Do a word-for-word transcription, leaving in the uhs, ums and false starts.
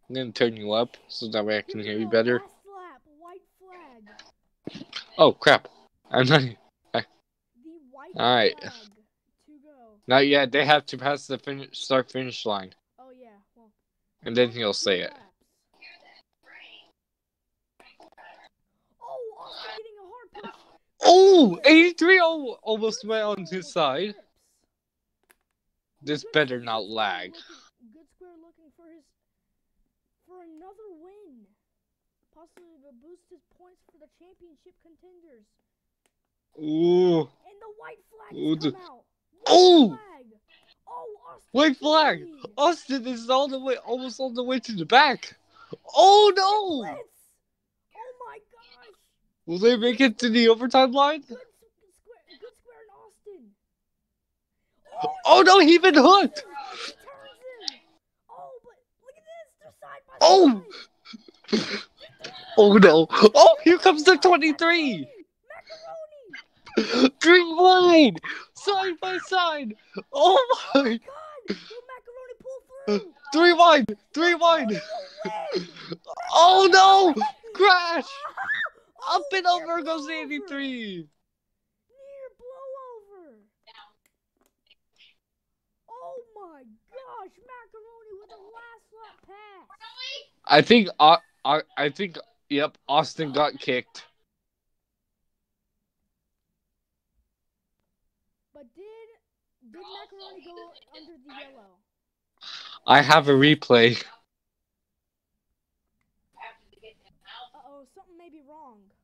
I'm gonna turn you up so that way I can Here hear we you go. better. Last lap, white flag. Oh crap! I'm not. I, The white all right. flag to go. Not yet. They have to pass the finish, start finish line, Oh yeah, well. and then One to he'll two say it. laps. Oh, Austin getting a hard push. Oh, eighty-three oh, almost went on his side. Trips. This Good- better good not square lag. Looking, good square looking for his for another win. Possibly to boost his points for the championship contenders. Ooh. And the white flag Ooh, has come the- out. White Oh! flag. Oh, Austin. White flag! lead. Austin is all the way, almost all the way to the back. Oh no! Blitz. Oh my gosh. Will they make it to the overtime line? Good, s- square, good square in Austin. Oh, Oh no, he even hooked! he turns him. Oh, but look at this. They're side by Oh! side. Oh no! Oh, here comes the twenty-three! Macaroni. Three wide! Side by side! Oh Oh my! my God. Will Macaroni pull through? Three wide! Three wide! Macaroni will win. Oh no! Crash! Oh, Up and near over goes blowover. eighty-three! Near blowover. Oh my gosh, Macaroni with a last lap pass. I think, uh, I, I think, yep, Austin got kicked. But did did Macaroni go under the yellow? I have a replay. Uh oh, something may be wrong.